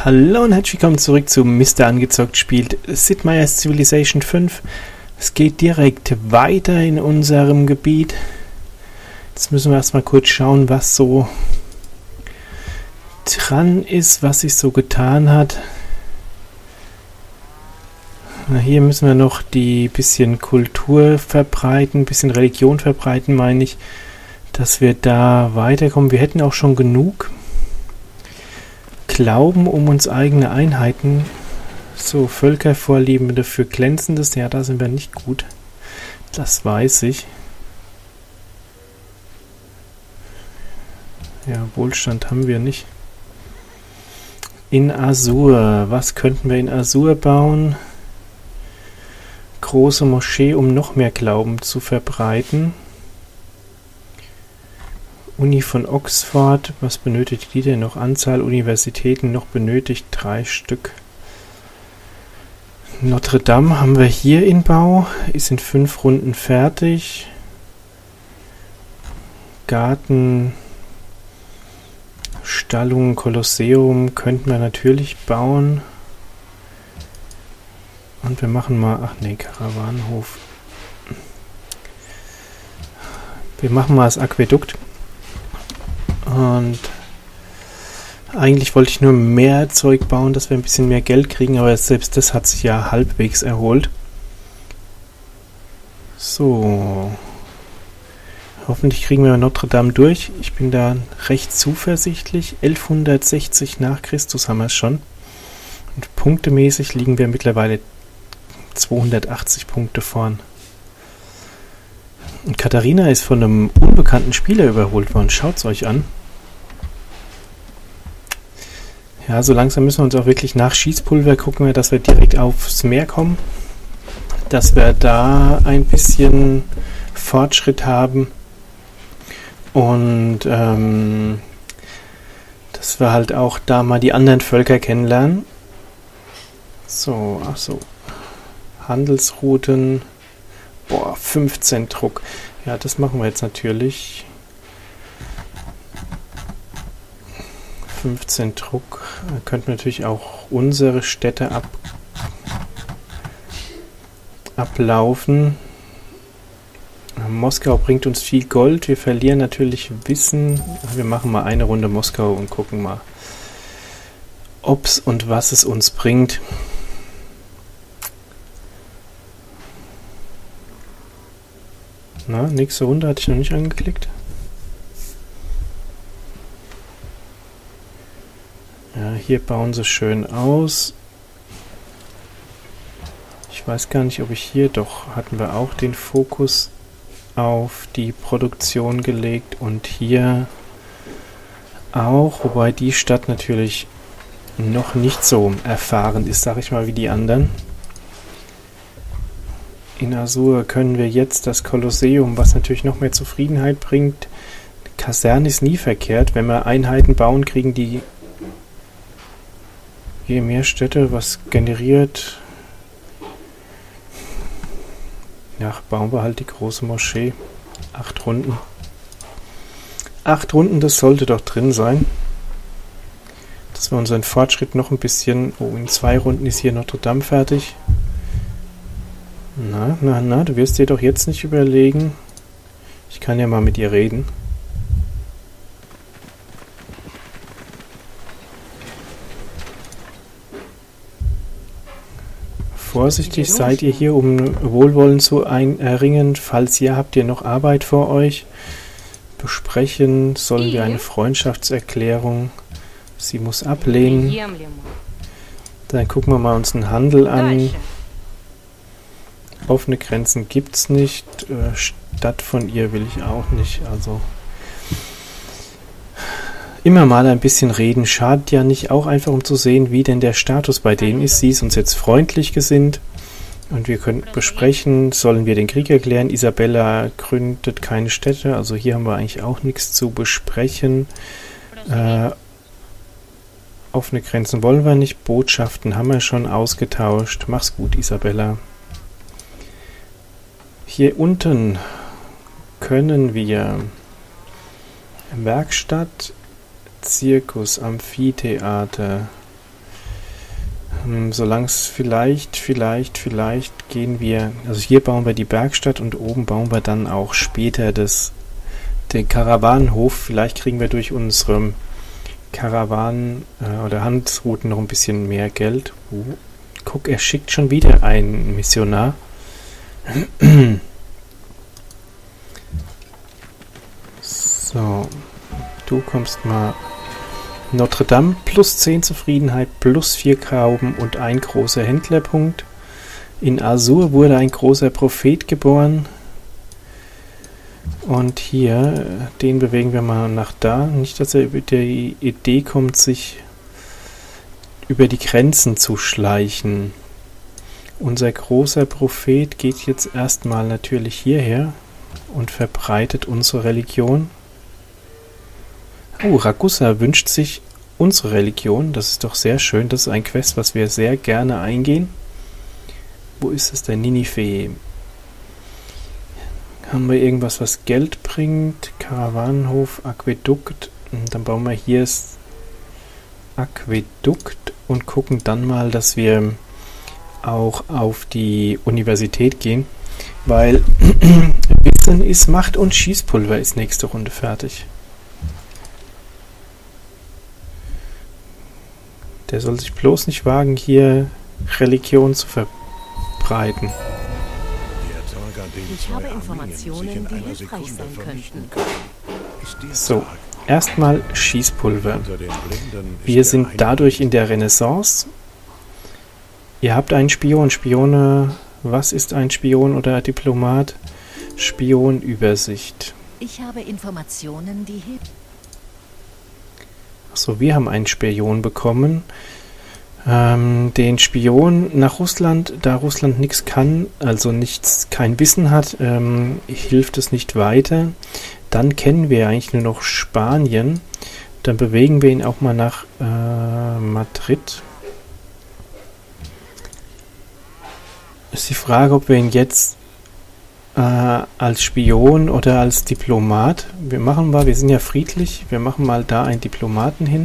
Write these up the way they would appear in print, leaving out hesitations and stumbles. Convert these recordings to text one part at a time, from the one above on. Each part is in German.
Hallo und herzlich willkommen zurück zu Mr. Angezockt spielt Sid Meier's Civilization 5. Es geht direkt weiter in unserem Gebiet. Jetzt müssen wir erstmal kurz schauen, was so dran ist, was sich so getan hat. Na, hier müssen wir noch die bisschen Kultur verbreiten, bisschen Religion verbreiten, meine ich, dass wir da weiterkommen. Wir hätten auch schon genug Glauben, um uns eigene Einheiten, so Völkervorliebende für Glänzendes, ja, da sind wir nicht gut. Das weiß ich. Ja, Wohlstand haben wir nicht. In Asur, was könnten wir in Asur bauen? Große Moschee, um noch mehr Glauben zu verbreiten. Uni von Oxford, was benötigt die denn noch? Anzahl Universitäten noch benötigt 3 Stück. Notre Dame haben wir hier in Bau, ist in 5 Runden fertig. Garten, Stallung, Kolosseum könnten wir natürlich bauen. Und wir machen mal, ach nee, Karawanenhof. Wir machen mal das Aquädukt. Und eigentlich wollte ich nur mehr Zeug bauen, dass wir ein bisschen mehr Geld kriegen, aber selbst das hat sich ja halbwegs erholt. So. Hoffentlich kriegen wir Notre Dame durch. Ich bin da recht zuversichtlich. 1160 nach Christus haben wir es schon. Und punktemäßig liegen wir mittlerweile 280 Punkte vorn. Und Katharina ist von einem unbekannten Spieler überholt worden. Schaut es euch an. Ja, so langsam müssen wir uns auch wirklich nach Schießpulver gucken, dass wir direkt aufs Meer kommen. Dass wir da ein bisschen Fortschritt haben. Und dass wir halt auch da mal die anderen Völker kennenlernen. So, ach so. Handelsrouten. Boah, 15 Druck. Ja, das machen wir jetzt natürlich. 15 Druck. Könnten wir natürlich auch unsere Städte ablaufen. Moskau bringt uns viel Gold. Wir verlieren natürlich Wissen. Wir machen mal eine Runde Moskau und gucken mal, ob es und was es uns bringt. Na, nächste Runde hatte ich noch nicht angeklickt. Ja, hier bauen sie schön aus. Ich weiß gar nicht, ob ich hier, doch hatten wir auch den Fokus auf die Produktion gelegt und hier auch, wobei die Stadt natürlich noch nicht so erfahren ist, sag ich mal, wie die anderen. In Asur können wir jetzt das Kolosseum, was natürlich noch mehr Zufriedenheit bringt. Kaserne ist nie verkehrt. Wenn wir Einheiten bauen, kriegen die je mehr Städte, was generiert. Ja, bauen wir halt die große Moschee. 8 Runden. 8 Runden, das sollte doch drin sein. Dass wir unseren Fortschritt noch ein bisschen... Oh, in 2 Runden ist hier Notre Dame fertig. Na, du wirst dir doch jetzt nicht überlegen. Ich kann ja mal mit ihr reden. Vorsichtig seid ihr hier, um Wohlwollen zu erringen. Falls ja, habt ihr noch Arbeit vor euch. Besprechen sollen wir eine Freundschaftserklärung. Sie muss ablehnen. Dann gucken wir mal uns einen Handel an. Offene Grenzen gibt es nicht. Stadt von ihr will ich auch nicht. Also immer mal ein bisschen reden. Schadet ja nicht. Auch einfach, um zu sehen, wie denn der Status bei denen ist. Sie ist uns jetzt freundlich gesinnt. Und wir können besprechen, sollen wir den Krieg erklären. Isabella gründet keine Städte. Also hier haben wir eigentlich auch nichts zu besprechen. Offene Grenzen wollen wir nicht. Botschaften haben wir schon ausgetauscht. Mach's gut, Isabella. Hier unten können wir Werkstatt, Zirkus, Amphitheater, Solange es vielleicht gehen wir, also hier bauen wir die Bergstadt und oben bauen wir dann auch später den Karawanenhof. Vielleicht kriegen wir durch unsere Karawanen oder Handelsrouten noch ein bisschen mehr Geld. Guck, er schickt schon wieder einen Missionar. So, du kommst mal. Notre Dame plus 10 Zufriedenheit, plus 4 Glauben und ein großer Händlerpunkt. In Asur wurde ein großer Prophet geboren. Und hier, den bewegen wir mal nach da. Nicht, dass er über die Idee kommt, sich über die Grenzen zu schleichen. Unser großer Prophet geht jetzt erstmal natürlich hierher und verbreitet unsere Religion. Oh, Ragusa wünscht sich unsere Religion. Das ist doch sehr schön. Das ist ein Quest, was wir sehr gerne eingehen. Wo ist es denn? Ninive. Haben wir irgendwas, was Geld bringt? Karawanenhof, Aquädukt. Und dann bauen wir hier das Aquädukt und gucken dann mal, dass wir auch auf die Universität gehen. Weil Wissen ist Macht und Schießpulver ist nächste Runde fertig. Der soll sich bloß nicht wagen, hier Religion zu verbreiten. Ich habe Informationen, die hilfreich sein könnten. So, erstmal Schießpulver. Wir sind dadurch in der Renaissance. Ihr habt einen Spion. Spione, was ist ein Spion oder Diplomat? Spionübersicht. Ich habe Informationen, die hilfreich. Achso, wir haben einen Spion bekommen. Den Spion nach Russland, da Russland nichts kann, also kein Wissen hat, hilft es nicht weiter. Dann kennen wir eigentlich nur noch Spanien. Dann bewegen wir ihn auch mal nach Madrid. Ist die Frage, ob wir ihn jetzt als Spion oder als Diplomat. Wir sind ja friedlich, wir machen mal da einen Diplomaten hin.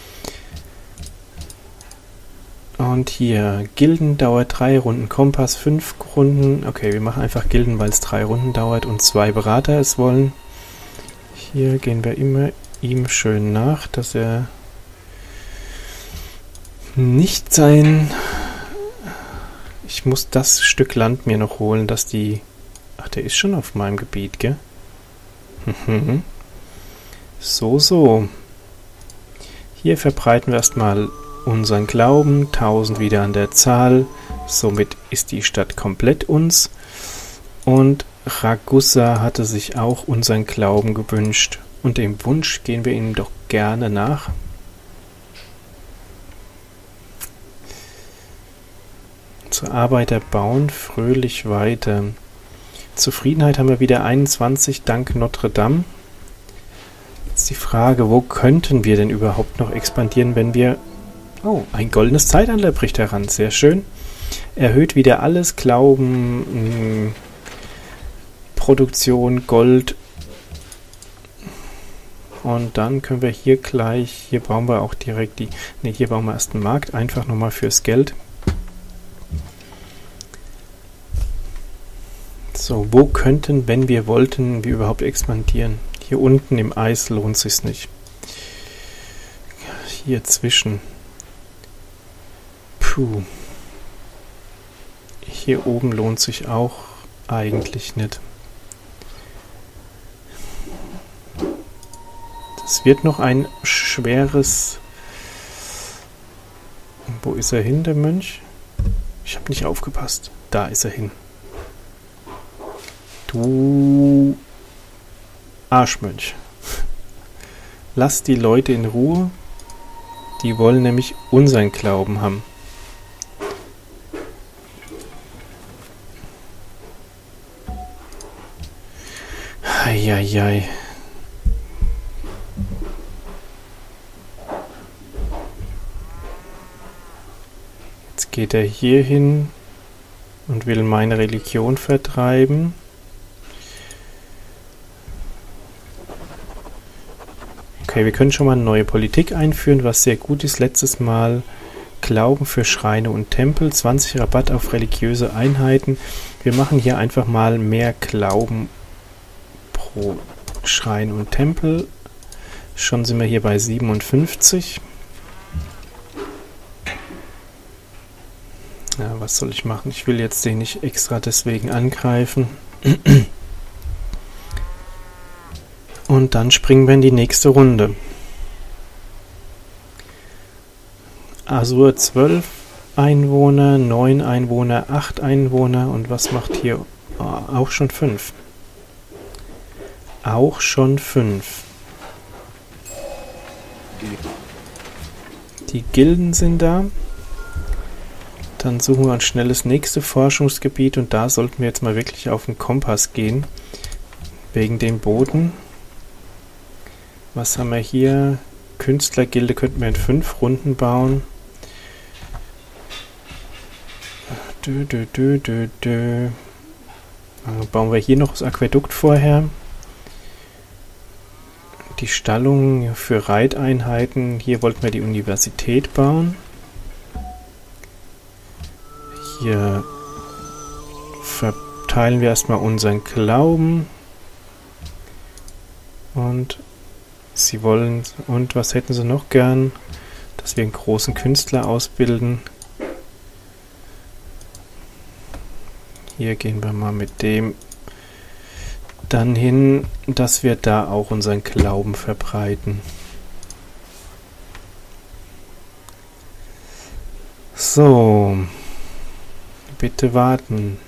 Und hier, Gilden dauert 3 Runden, Kompass 5 Runden. Okay, wir machen einfach Gilden, weil es 3 Runden dauert und 2 Berater es wollen. Hier gehen wir immer ihm schön nach, dass er nicht sein... Ich muss das Stück Land mir noch holen, dass die... Ach, der ist schon auf meinem Gebiet, gell? So. Hier verbreiten wir erstmal unseren Glauben. 1000 wieder an der Zahl. Somit ist die Stadt komplett uns. Und Ragusa hatte sich auch unseren Glauben gewünscht. Und dem Wunsch gehen wir ihm doch gerne nach. Zur Arbeiter bauen fröhlich weiter. Zufriedenheit haben wir wieder 21 dank Notre Dame. Jetzt die Frage, wo könnten wir denn überhaupt noch expandieren, wenn wir... Oh, ein goldenes Zeitalter bricht heran, sehr schön. Erhöht wieder alles, Glauben, Produktion, Gold. Und dann können wir hier gleich, hier bauen wir auch direkt hier bauen wir erst einen Markt, einfach nochmal fürs Geld. So, wo könnten, wenn wir wollten, wir überhaupt expandieren? Hier unten im Eis lohnt es sich nicht. Hier zwischen. Puh. Hier oben lohnt sich auch eigentlich nicht. Das wird noch ein schweres... Wo ist er hin, der Mönch? Ich habe nicht aufgepasst. Da ist er hin. Du Arschmönch. Lass die Leute in Ruhe. Die wollen nämlich unseren Glauben haben. Eieiei. Jetzt geht er hier hin und will meine Religion vertreiben. Okay, wir können schon mal eine neue Politik einführen, was sehr gut ist. Letztes Mal Glauben für Schreine und Tempel, 20 Rabatt auf religiöse Einheiten. Wir machen hier einfach mal mehr Glauben pro Schrein und Tempel. Schon sind wir hier bei 57. Ja, was soll ich machen? Ich will jetzt den nicht extra deswegen angreifen. Und dann springen wir in die nächste Runde. Asur 12 Einwohner, 9 Einwohner, 8 Einwohner. Und was macht hier? Oh, auch schon 5. Auch schon 5. Die Gilden sind da. Dann suchen wir uns schnell das nächste Forschungsgebiet und da sollten wir jetzt mal wirklich auf den Kompass gehen. Wegen dem Boden. Was haben wir hier? Künstlergilde könnten wir in 5 Runden bauen. Bauen wir hier noch das Aquädukt vorher. Die Stallung für Reiteinheiten. Hier wollten wir die Universität bauen. Hier verteilen wir erstmal unseren Glauben. Und sie wollen, und was hätten sie noch gern? Dass wir einen großen Künstler ausbilden. Hier gehen wir mal mit dem dann hin, dass wir da auch unseren Glauben verbreiten. So, bitte warten.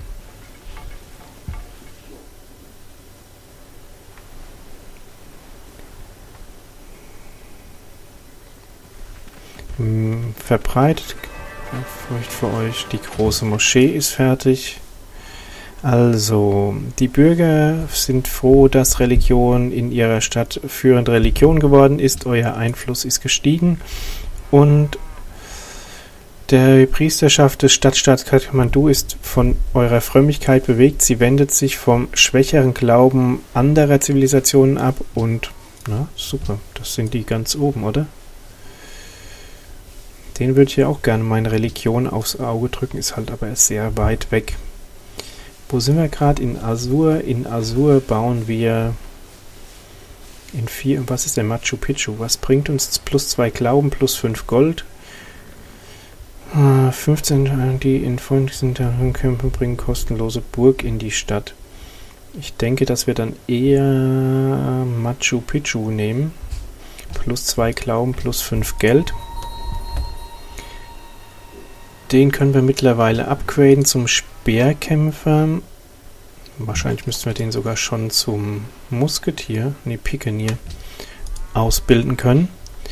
Verbreitet für euch, die große Moschee ist fertig. Also, die Bürger sind froh, dass Religion in ihrer Stadt führende Religion geworden ist. Euer Einfluss ist gestiegen. Und der Priesterschaft des Stadtstaats Kathmandu ist von eurer Frömmigkeit bewegt. Sie wendet sich vom schwächeren Glauben anderer Zivilisationen ab. Und, na, super, das sind die ganz oben, oder? Den würde ich ja auch gerne meine Religion aufs Auge drücken, ist halt aber sehr weit weg. Wo sind wir gerade? In Asur. In Asur bauen wir in 4. Was ist der Machu Picchu? Was bringt uns plus 2 Glauben, plus 5 Gold? 15, die in freundlichen Kämpfen bringen kostenlose Burg in die Stadt. Ich denke, dass wir dann eher Machu Picchu nehmen. Plus 2 Glauben, plus 5 Geld. Den können wir mittlerweile upgraden zum Speerkämpfer. Wahrscheinlich müssten wir den sogar schon zum Musketier, Pikenier, ausbilden können.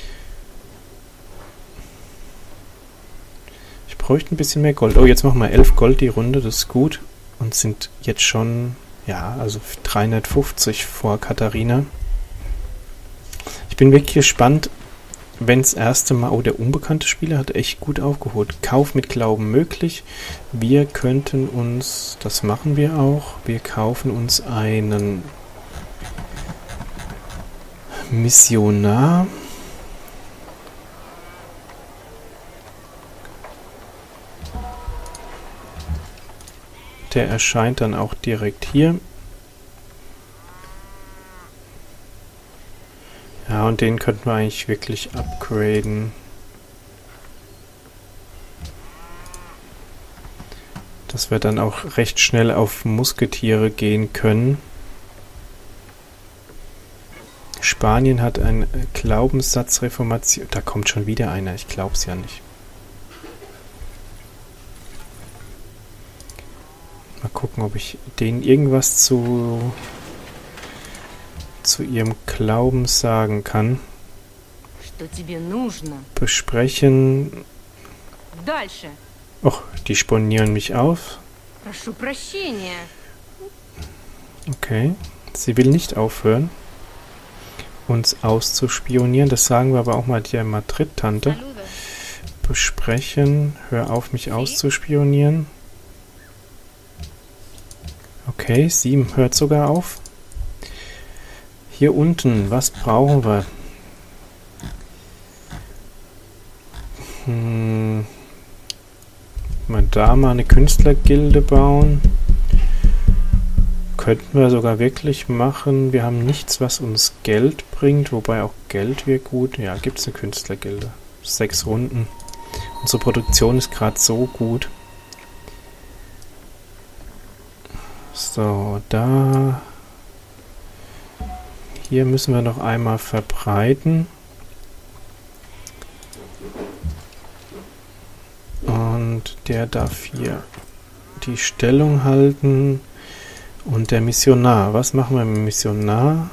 Ich bräuchte ein bisschen mehr Gold. Oh, jetzt machen wir 11 Gold die Runde, das ist gut. Und sind jetzt schon, ja, also 350 vor Katharina. Ich bin wirklich gespannt, wenn das erste Mal, oh, der unbekannte Spieler hat echt gut aufgeholt. Kauf mit Glauben möglich. Wir könnten uns, das machen wir auch, wir kaufen uns einen Missionar. Der erscheint dann auch direkt hier. Ja, und den könnten wir eigentlich wirklich upgraden. Dass wir dann auch recht schnell auf Musketiere gehen können. Spanien hat eine Glaubenssatzreformation. Da kommt schon wieder einer, ich glaube es ja nicht. Mal gucken, ob ich denen irgendwas zu ihrem Glauben sagen kann. Besprechen. Och, die spionieren mich auf. Okay. Sie will nicht aufhören, uns auszuspionieren. Das sagen wir aber auch mal der Madrid-Tante. Besprechen. Hör auf, mich auszuspionieren. Okay, sie hört sogar auf. Hier unten, was brauchen wir? Könnten wir da mal eine Künstlergilde bauen. Könnten wir sogar wirklich machen. Wir haben nichts, was uns Geld bringt, wobei auch Geld wäre gut. Ja, gibt es eine Künstlergilde. 6 Runden. Unsere Produktion ist gerade so gut. So, da... Hier müssen wir noch einmal verbreiten. Und der darf hier die Stellung halten. Und der Missionar. Was machen wir mit dem Missionar?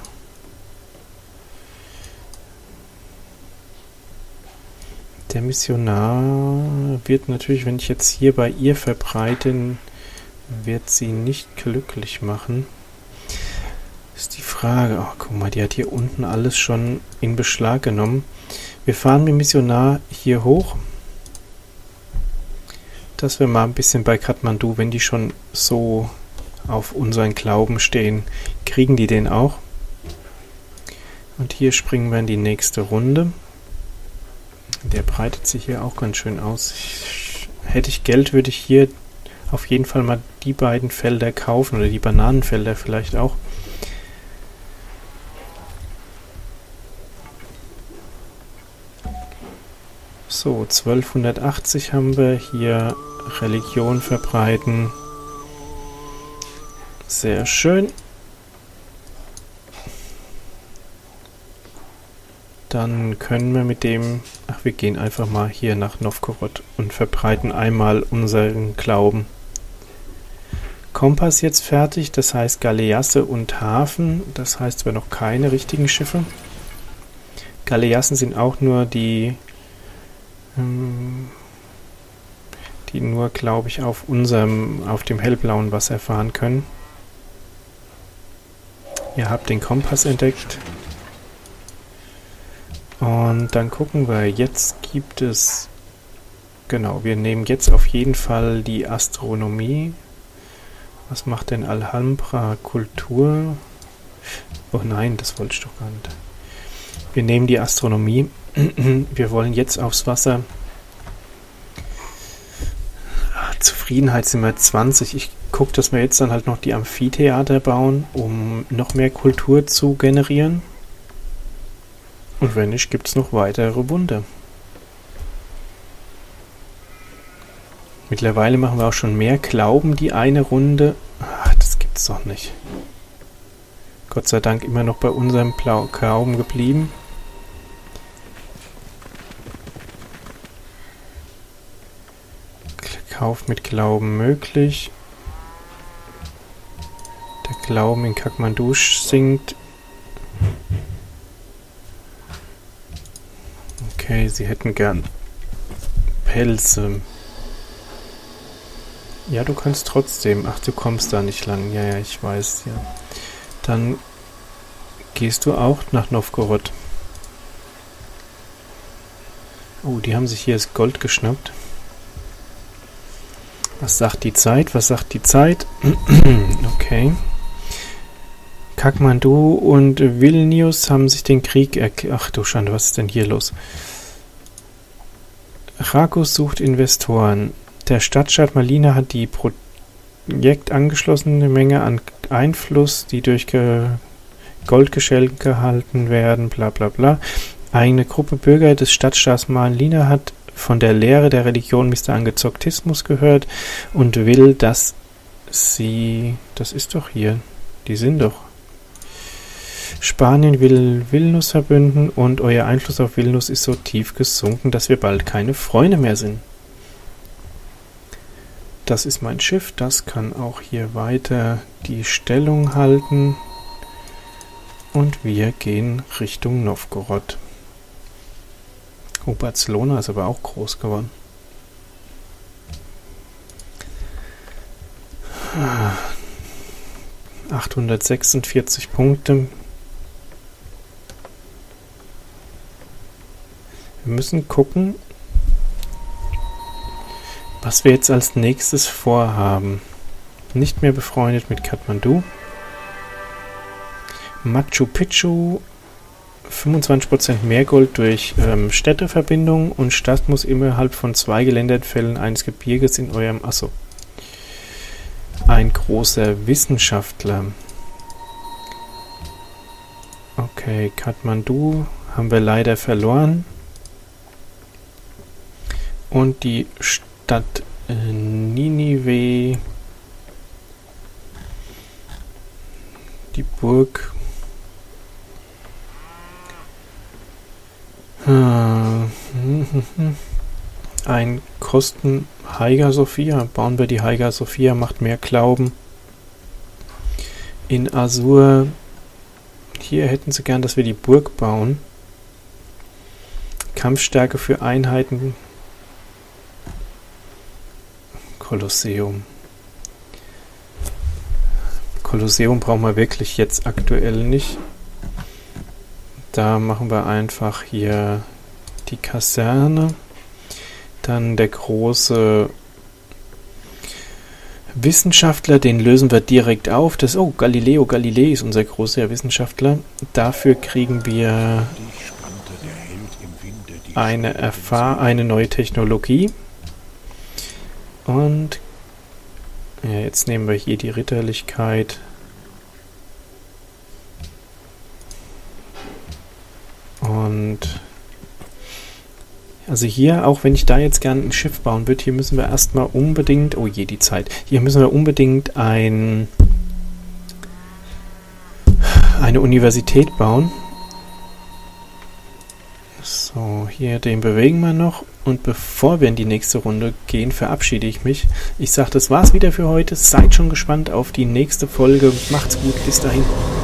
Der Missionar wird natürlich, wenn ich jetzt hier bei ihr verbreite, wird sie nicht glücklich machen. Ist die Frage. Oh, guck mal, die hat hier unten alles schon in Beschlag genommen. Wir fahren mit dem Missionar hier hoch. Dass wir mal ein bisschen bei Kathmandu, wenn die schon so auf unseren Glauben stehen, kriegen die den auch. Und hier springen wir in die nächste Runde. Der breitet sich hier auch ganz schön aus. Hätte ich Geld, würde ich hier auf jeden Fall mal die beiden Felder kaufen oder die Bananenfelder vielleicht auch. So, 1280 haben wir hier. Religion verbreiten. Sehr schön. Dann können wir mit dem... Ach, wir gehen einfach mal hier nach Novgorod und verbreiten einmal unseren Glauben. Kompass jetzt fertig, das heißt Galeasse und Hafen. Das heißt, wir noch keine richtigen Schiffe. Galeassen sind auch nur die nur, glaube ich, auf dem hellblauen Wasser fahren können. Ihr habt den Kompass entdeckt. Und dann gucken wir, jetzt gibt es, genau, wir nehmen jetzt auf jeden Fall die Astronomie. Was macht denn Alhambra? Kultur? Oh nein, das wollte ich doch gar nicht. Wir nehmen die Astronomie. Wir wollen jetzt aufs Wasser. Zufriedenheit sind wir 20. Ich gucke, dass wir jetzt dann halt noch die Amphitheater bauen, um noch mehr Kultur zu generieren. Und wenn nicht, gibt es noch weitere Wunder. Mittlerweile machen wir auch schon mehr Glauben, die eine Runde. Ach, das gibt's doch nicht. Gott sei Dank immer noch bei unserem Glauben geblieben. Kauf mit Glauben möglich. Der Glauben in Kathmandu sinkt. Okay, sie hätten gern Pelze. Ja, du kannst trotzdem. Ach, du kommst da nicht lang. Ja, ja, ich weiß, ja. Dann gehst du auch nach Novgorod. Oh, die haben sich hier das Gold geschnappt. Was sagt die Zeit? Was sagt die Zeit? Okay. Kathmandu und Vilnius haben sich den Krieg Ach du Schande, was ist denn hier los? Rakus sucht Investoren. Der Stadtstaat Malina hat die Projekt angeschlossene Menge an Einfluss, die durch Goldgeschenke gehalten werden, bla bla bla. Eine Gruppe Bürger des Stadtstaats Malina hat von der Lehre der Religion Mr. Angezoktismus gehört und will, dass sie... Das ist doch hier. Die sind doch. Spanien will Vilnius verbünden und euer Einfluss auf Vilnius ist so tief gesunken, dass wir bald keine Freunde mehr sind. Das ist mein Schiff. Das kann auch hier weiter die Stellung halten. Und wir gehen Richtung Novgorod. Oh, Barcelona ist aber auch groß geworden. 846 Punkte. Wir müssen gucken, was wir jetzt als nächstes vorhaben. Nicht mehr befreundet mit Kathmandu. Machu Picchu 25% mehr Gold durch Städteverbindungen und Stadt muss innerhalb von 2 Geländeentfällen eines Gebirges in eurem... Achso. Ein großer Wissenschaftler. Okay, Kathmandu haben wir leider verloren. Und die Stadt Ninive, die Burg. Ein Kosten Hagia Sophia. Bauen wir die Hagia Sophia, macht mehr Glauben. In Asur, hier hätten sie gern, dass wir die Burg bauen. Kampfstärke für Einheiten. Kolosseum. Kolosseum brauchen wir wirklich jetzt aktuell nicht. Da machen wir einfach hier die Kaserne. Dann der große Wissenschaftler, den lösen wir direkt auf. Das, oh, Galileo Galilei ist unser großer Wissenschaftler. Dafür kriegen wir eine neue Technologie. Und ja, jetzt nehmen wir hier die Ritterlichkeit. Und also hier, auch wenn ich da jetzt gerne ein Schiff bauen würde, hier müssen wir erstmal unbedingt, oh je, die Zeit, hier müssen wir unbedingt eine Universität bauen. So, hier den bewegen wir noch. Und bevor wir in die nächste Runde gehen, verabschiede ich mich. Ich sage, das war's wieder für heute. Seid schon gespannt auf die nächste Folge. Macht's gut, bis dahin.